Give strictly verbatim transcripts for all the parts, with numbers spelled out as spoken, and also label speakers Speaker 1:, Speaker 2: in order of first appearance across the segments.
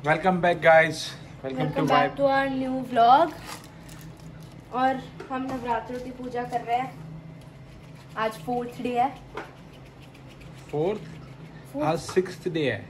Speaker 1: Welcome back guys, welcome to
Speaker 2: back to our new vlog. और हम नवरात्रों की पूजा कर रहे हैं। आज फोर्थ डे है।
Speaker 1: फोर्थ आज सिक्स्थ डे है।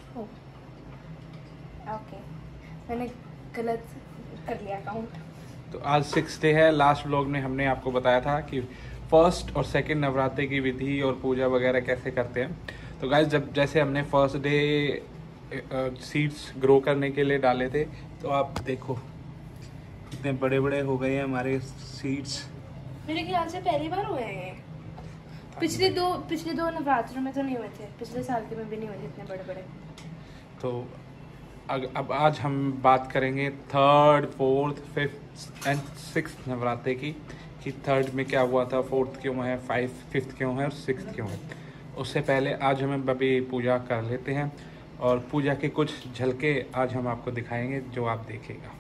Speaker 2: ओके, मैंने गलत कर लिया काउंट।
Speaker 1: तो आज सिक्स डे है। लास्ट व्लॉग में हमने आपको बताया था कि फर्स्ट और सेकंड नवरात्रि की विधि और पूजा वगैरह कैसे करते हैं। तो गाइस, जब जैसे हमने फर्स्ट डे सीड्स ग्रो करने के लिए डाले थे, तो आप देखो कितने बड़े बड़े हो गए हैं हमारे सीड्स।
Speaker 2: मेरे ख्याल से पहली बार हुए हैं। पिछले दो पिछले दो नवरात्रों में तो नहीं हुए थे, पिछले साल के में भी नहीं हुए थे इतने बड़े बड़े।
Speaker 1: तो अब आज हम बात करेंगे third, fourth, fifth and sixth Navratri की, कि थर्ड में क्या हुआ था, फोर्थ क्यों है, फाइव फिफ्थ क्यों है और सिक्स्थ क्यों है। उससे पहले आज हमें अभी पूजा कर लेते हैं और पूजा के कुछ झलके आज हम आपको दिखाएंगे जो आप देखेगा।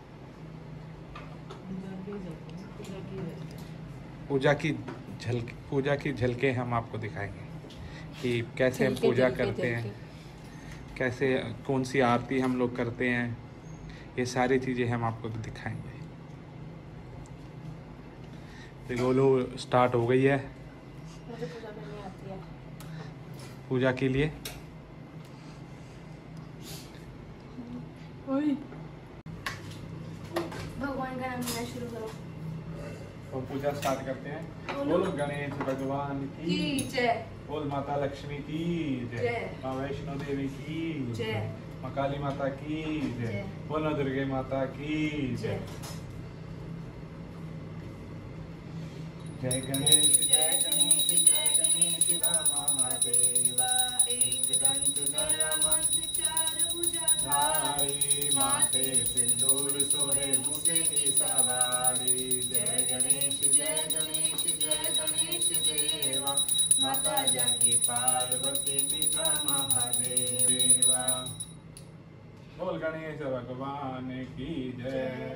Speaker 1: पूजा की झलके पूजा की झलके हम आपको दिखाएंगे कि कैसे हम पूजा करते हैं, कैसे कौन सी आरती हम लोग करते हैं, ये सारी चीज़ें हम आपको दिखाएंगे। तो गोलू स्टार्ट हो गई है
Speaker 2: मुझे पूजा करनी आती है।
Speaker 1: पूजा के लिए।
Speaker 2: भगवान का नाम लेना शुरू करो
Speaker 1: और पूजा स्टार्ट करते हैं। बोलो गणेश भगवान की
Speaker 2: जय,
Speaker 1: बोल माता लक्ष्मी की जय, माँ वैष्णो देवी की
Speaker 2: जय,
Speaker 1: माँ काली माता की जय, बोलो दुर्गे माता की जय। जय गणेश जय गणेश जय गणेश महादेवा, एक दंत दयावंत चार भुजाधारी, माथे सिंदूर सोहे मुझे की सवारी। जय गणेश जय गणेश जय गणेश देवा, माता जाकी पार्वती पिता महादेवा। बोल गणेश भगवान की जय।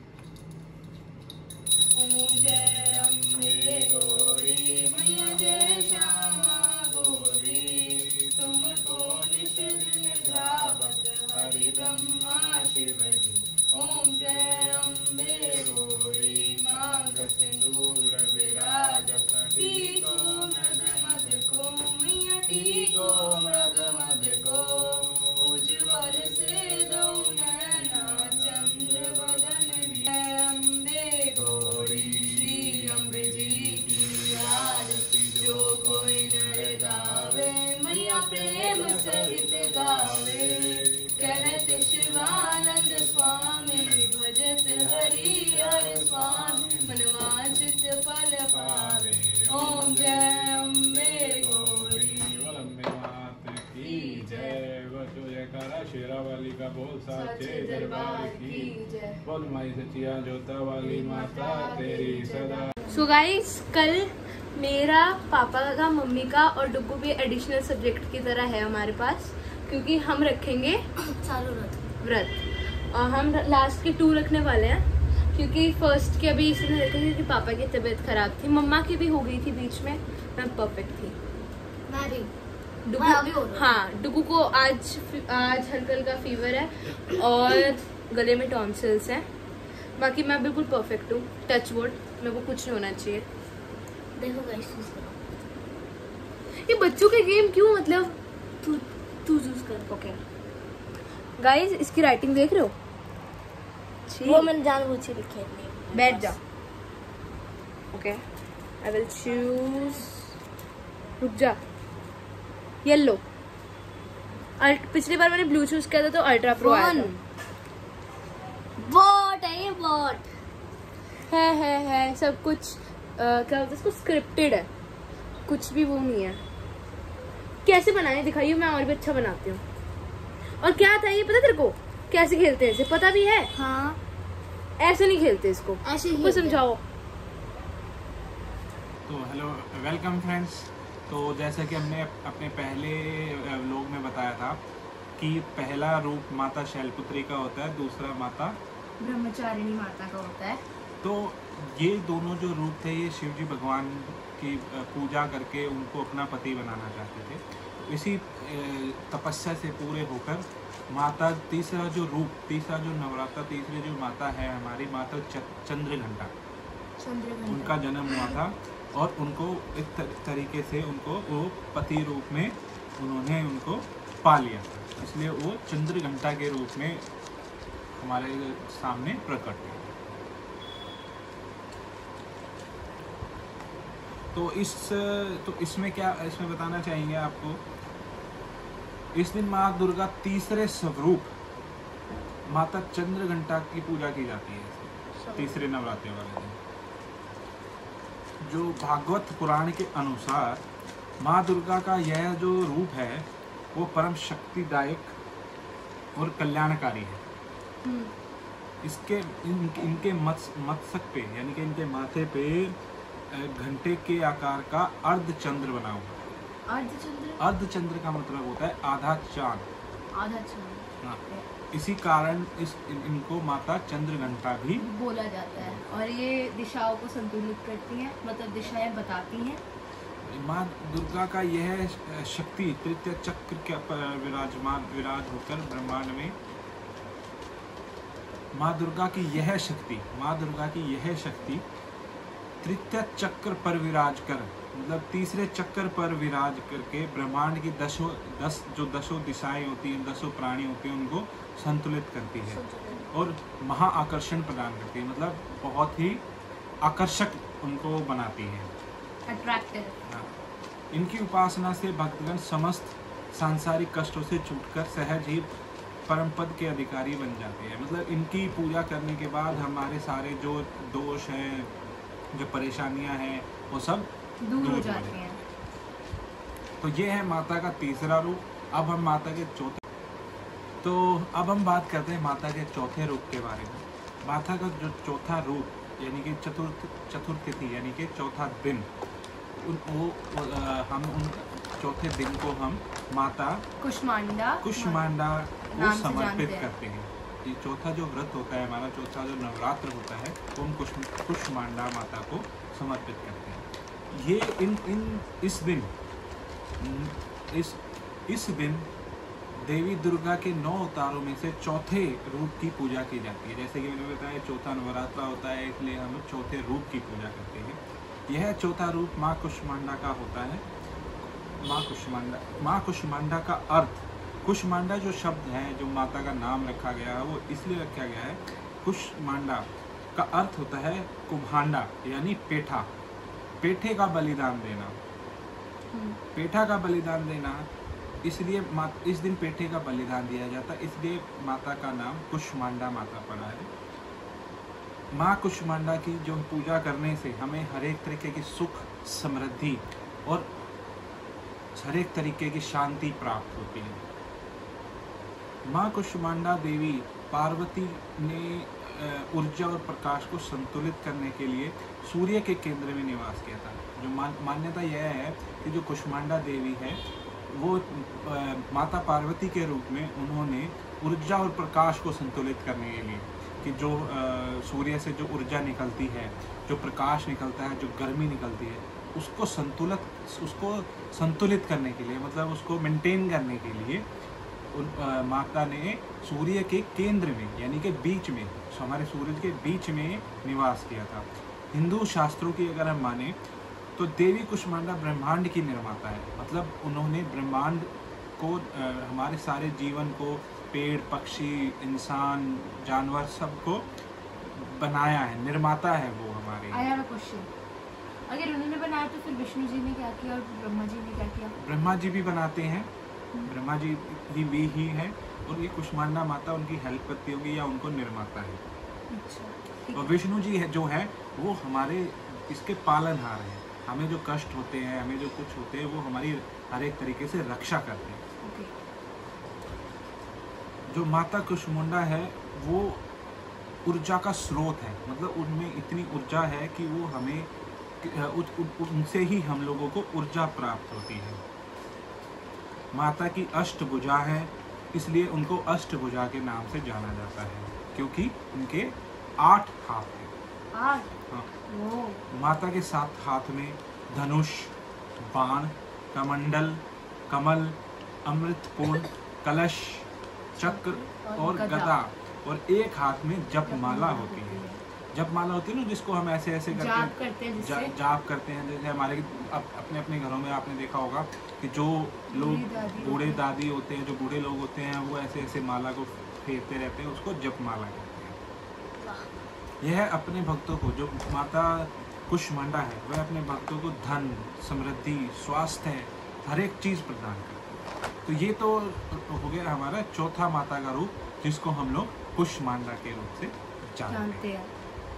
Speaker 2: ओम जय अम्बे गौरी मैया जय श्यामा गौरी, तुमको निश दिन धावत हरि ब्रह्मा शिव जी। ओम जय अम्बे गौरी मांग सिंदूर विराजत, टीको मृग मद को मैया टीको मृग मद को, उज्ज्वल से दो नैना चंद्र वदन। जय अम्बे गौरी श्री अम्बे जी की आरती, जो कोई नर गावे मैया प्रेम सहित गावे। कहत शिवानंद स्वामी भजत हरि हर स्वामी, मनवांछित फल पावे। ओम जय अम्बे गौरी
Speaker 1: अम्बे माता की जय। बचो जयकारा शेरा वाली का बोल साचे दरबार की जय। बोल माई सचिया जोता वाली माता तेरी सदा।
Speaker 2: सो गाइस, कल मेरा, पापा का, मम्मी का और डुगू भी एडिशनल सब्जेक्ट की तरह है हमारे पास, क्योंकि हम रखेंगे चालू व्रत व्रत और हम लास्ट के टू रखने वाले हैं, क्योंकि फर्स्ट के अभी इसलिए रखे क्योंकि पापा की तबीयत खराब थी, मम्मा की भी हो गई थी बीच में, मैं परफेक्ट थी। मैं भी डुगू, हाँ डुगू को आज आज हल्का हल्का फीवर है और गले में टॉन्सिल्स हैं, बाकी मैं बिल्कुल परफेक्ट हूँ। टच वुड, मेरे को कुछ नहीं होना चाहिए। देखो गाइस, ये बच्चों के गेम क्यों, मतलब तू तू चूज कर। ओके गाइस, इसकी राइटिंग देख रहे हो, वो मैंने जानबूझ के लिखी है। बैठ जाओ। ओके, आई विल चूज, रुक जा, येलो। पिछली बार मैंने ब्लू चूज किया था तो अल्ट्रा प्रो आया था। बॉट है ये, बॉट है है है सब कुछ आ, क्या बोलते हैं इसको, स्क्रिप्टेड है, कुछ भी वो नहीं है। कैसे बनाए दिखाइए, मैं और भी अच्छा बनाती हूँ। और क्या था ये पता तेरे को, कैसे खेलते हैं इसे, पता भी है? हाँ, ऐसे नहीं खेलते इसको, ऐसे ही समझाओ।
Speaker 1: तो हेलो, वेलकम फ्रेंड्स। तो जैसा कि हमने अपने पहले व्लॉग में बताया था कि पहला रूप माता शैलपुत्री का होता है, दूसरा माता
Speaker 2: ब्रह्मचारिणी माता का होता है।
Speaker 1: तो ये दोनों जो रूप थे, ये शिव जी भगवान की पूजा करके उनको अपना पति बनाना चाहते थे। इसी तपस्या से पूरे होकर माता तीसरा जो रूप, तीसरा जो नवरात्र, तीसरी जो माता है हमारी माता चंद्रघंटा, उनका जन्म हुआ था और उनको एक तरीके से उनको वो पति रूप में उन्होंने उनको पा लिया था, इसलिए वो चंद्रघंटा के रूप में हमारे सामने प्रकट हुई। तो इस तो इसमें क्या इसमें बताना चाहेंगे आपको, इस दिन माँ दुर्गा तीसरे स्वरूप माता चंद्रघंटा की पूजा की जाती है तीसरे नवरात्रि वाले दिन। जो भागवत पुराण के अनुसार माँ दुर्गा का यह जो रूप है वो परम शक्तिदायक और कल्याणकारी है। इसके इन, इनके मत मत्सक पे यानी कि इनके माथे पे घंटे के आकार का अर्धचंद्र बना हुआ है। अर्धचंद्र अर्धचंद्र का मतलब होता है आधा चांद,
Speaker 2: आधा चांद।
Speaker 1: हाँ, इसी कारण इस इन, इनको माता चंद्रघंटा भी
Speaker 2: बोला जाता है। और ये दिशाओं को संतुलित करती हैं, मतलब दिशाएं बताती हैं।
Speaker 1: माँ दुर्गा का यह शक्ति तृतीय चक्र के पर विराजमान विराज होकर ब्रह्मांड में माँ दुर्गा की यह शक्ति माँ दुर्गा की यह शक्ति तृतीय चक्र पर विराज कर, मतलब तीसरे चक्र पर विराज करके ब्रह्मांड की दसों दस जो दसों दिशाएं होती हैं, दसों प्राणी होते हैं, उनको संतुलित करती है और महा आकर्षण प्रदान करती है, मतलब बहुत ही आकर्षक उनको बनाती है,
Speaker 2: अट्रैक्टिव।
Speaker 1: हाँ। इनकी उपासना से भक्तगण समस्त सांसारिक कष्टों से छूटकर सहज ही परम पद के अधिकारी बन जाते हैं। मतलब इनकी पूजा करने के बाद हमारे सारे जो दोष हैं, जो परेशानियां हैं, वो सब
Speaker 2: दूर हो जाती हैं।
Speaker 1: तो ये है माता का तीसरा रूप। अब हम माता के चौथे तो अब हम बात करते हैं माता के चौथे रूप के बारे में। माता का जो चौथा रूप यानी कि चतुर्थ चतुर्थिथि यानी कि चौथा दिन, उन वो आ, हम उन चौथे दिन को हम माता
Speaker 2: कुष्मांडा
Speaker 1: कुष्मांडा को समर्पित करते हैं। ये चौथा जो व्रत होता है हमारा, चौथा जो नवरात्र होता है, वो हम कुश कुष्मांडा माता को समर्पित करते हैं। ये इन इन इस दिन इस इस दिन देवी दुर्गा के नौ अवतारों में से चौथे रूप की पूजा की जाती है। जैसे कि मैंने बताया चौथा नवरात्रा होता है, इसलिए हम चौथे रूप की पूजा करते हैं। यह चौथा रूप माँ कुष्मांडा का होता है। माँ कुष्मांडा माँ कुष्मांडा का अर्थ, कुष्मांडा जो शब्द है, जो माता का नाम रखा गया है, वो इसलिए रखा गया है, कुष्मांडा का अर्थ होता है कुम्हांडा यानी पेठा, पेठे का बलिदान देना, पेठा का बलिदान देना। इसलिए इस दिन पेठे का बलिदान दिया जाता है, इसलिए माता का नाम कुष्मांडा माता पड़ा है। माँ कुष्मांडा की जो पूजा करने से हमें हर एक तरीके की सुख, समृद्धि और हर एक तरीके की शांति प्राप्त होती है। माँ कुष्मांडा देवी पार्वती ने ऊर्जा और प्रकाश को संतुलित करने के लिए सूर्य के केंद्र में निवास किया था। जो मान, मान्यता यह है कि जो कुष्मांडा देवी है वो आ, माता पार्वती के रूप में उन्होंने ऊर्जा और प्रकाश को संतुलित करने के लिए, कि जो आ, सूर्य से जो ऊर्जा निकलती है, जो प्रकाश निकलता है, जो गर्मी निकलती है, उसको संतुलित उसको संतुलित करने के लिए, मतलब उसको मेंटेन करने के लिए उन आ, माता ने सूर्य के केंद्र में यानी कि बीच में, हमारे सूरज के बीच में निवास किया था। हिंदू शास्त्रों की अगर हम माने तो देवी कुष्मांडा ब्रह्मांड की निर्माता है। मतलब उन्होंने ब्रह्मांड को आ, हमारे सारे जीवन को, पेड़ पक्षी, इंसान, जानवर, सबको बनाया है, निर्माता है वो हमारे।
Speaker 2: I have a question. अगर उन्होंने बनाया तो फिर विष्णु जी ने क्या किया और ब्रह्मा जी ने क्या किया?
Speaker 1: ब्रह्मा जी भी बनाते हैं, ब्रह्मा जी भी, भी ही है, और ये कुष्मांडा माता उनकी हेल्प करती होगी या उनको निर्माता है।
Speaker 2: अच्छा।
Speaker 1: और विष्णु जी है जो है वो हमारे इसके पालनहार हैं। हमें जो कष्ट होते हैं, हमें जो कुछ होते हैं, वो हमारी हर एक तरीके से रक्षा करते हैं।
Speaker 2: okay.
Speaker 1: जो माता कुष्मांडा है वो ऊर्जा का स्रोत है। मतलब उनमें इतनी ऊर्जा है कि वो हमें उनसे ही हम लोगों को ऊर्जा प्राप्त होती है। माता की अष्टभुजा है, इसलिए उनको अष्टभुजा के नाम से जाना जाता है, क्योंकि उनके आठ हाथ हैं।
Speaker 2: आठ?
Speaker 1: हाँ।
Speaker 2: वो
Speaker 1: माता के सात हाथ में धनुष, बाण, कमंडल, कमल, अमृतपूर्ण, कलश, चक्र और गदा, और एक हाथ में जप माला होती है। जप माला होती है ना, जिसको हम ऐसे ऐसे करते
Speaker 2: जाप करते हैं,
Speaker 1: जा, जाप करते हैं। जैसे हमारे अप, अपने अपने घरों में आपने देखा होगा कि जो लोग बूढ़े दादी होते हैं, जो बूढ़े लोग होते हैं, वो ऐसे ऐसे माला को फेरते रहते हैं, उसको जप माला कहते हैं। यह अपने भक्तों को, जो माता कुष्मांडा है, वह अपने भक्तों को धन, समृद्धि, स्वास्थ्य, हर एक चीज़ प्रदान करती है। तो ये तो हो गया हमारा चौथा माता का रूप, जिसको हम लोग कुष्मांडा के रूप से जानते हैं।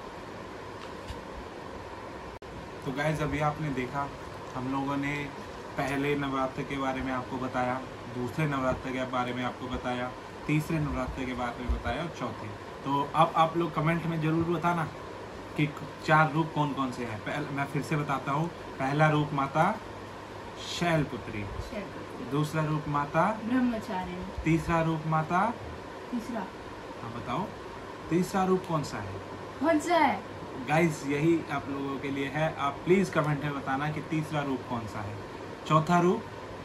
Speaker 1: तो गाइस, अभी आपने देखा हम लोगों ने पहले नवरात्र के बारे में आपको बताया, दूसरे नवरात्र के बारे में आपको बताया, तीसरे नवरात्र के बारे में बताया और चौथे। तो अब आप लोग कमेंट में ज़रूर बताना कि चार रूप कौन कौन से हैं। पहले मैं फिर से बताता हूँ। पहला रूप माता शैलपुत्री, दूसरा रूप माता
Speaker 2: ब्रह्मचारिणी,
Speaker 1: तीसरा रूप माता,
Speaker 2: तीसरा,
Speaker 1: हाँ बताओ तीसरा रूप कौन सा है?
Speaker 2: कौन सा है
Speaker 1: गाइस? यही आप लोगों के लिए है। आप प्लीज कमेंट में बताना कि तीसरा रूप कौन सा है। चौथा रूप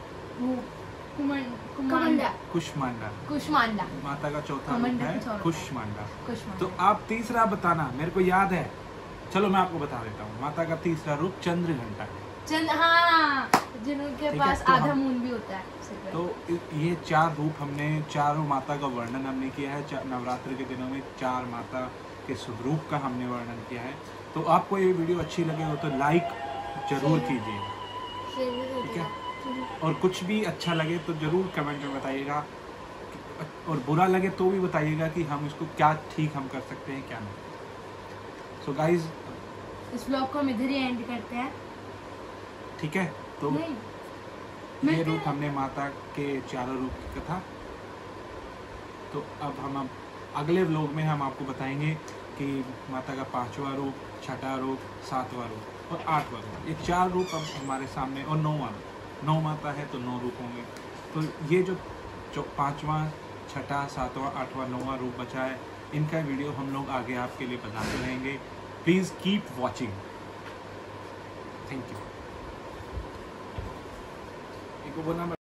Speaker 2: कुष्मांडा,
Speaker 1: कुष्मांडा,
Speaker 2: कुष्मांडा
Speaker 1: माता का चौथा रूप है कुष्मांडा।
Speaker 2: कुष्मांडा।
Speaker 1: तो आप तीसरा बताना, मेरे को याद है। चलो मैं आपको बता देता हूँ। माता का तीसरा रूप चंद्रघंटा है।
Speaker 2: चंद हाँ, जिनके पास
Speaker 1: तो
Speaker 2: आधा मून भी होता है।
Speaker 1: तो ये चार रूप हमने, चारों माता का वर्णन हमने किया है। नवरात्र के दिनों में चार माता के स्वरूप का हमने वर्णन किया है। तो आपको ये वीडियो अच्छी लगे हो तो लाइक जरूर कीजिए, ठीक है? और कुछ भी अच्छा लगे तो जरूर कमेंट में बताइएगा, और बुरा लगे तो भी बताइएगा कि हम इसको क्या ठीक हम कर सकते हैं, क्या नहीं। सो so गाइज,
Speaker 2: इस ब्लॉग को हम इधर ही एंड करते हैं,
Speaker 1: ठीक है? तो ये रूप हमने माता के चारों रूप की कथा। तो अब हम अब अगले व्लॉग में हम आपको बताएंगे कि माता का पांचवा रूप, छठा रूप, सातवां रूप और आठवां रूप, ये चार रूप अब हमारे सामने, और नौवां, नौ माता है तो नौ रूप होंगे। तो ये जो जो पाँचवा, छठा, सातवां, आठवां, नौवां रूप बचा है, इनका वीडियो हम लोग आगे आपके लिए बताते रहेंगे। Please keep watching. Thank you.